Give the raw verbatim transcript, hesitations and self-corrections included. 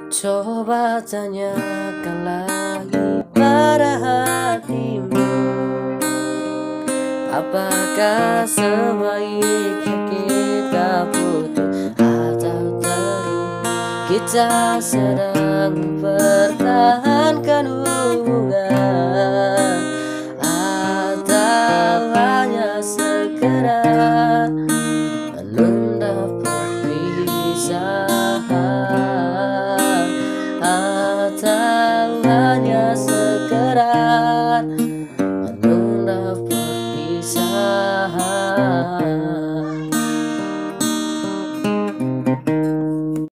Coba tanyakan lagi pada hatimu, apakah sebaiknya kita putus atau terus? Kita sedang mempertahankan hubungan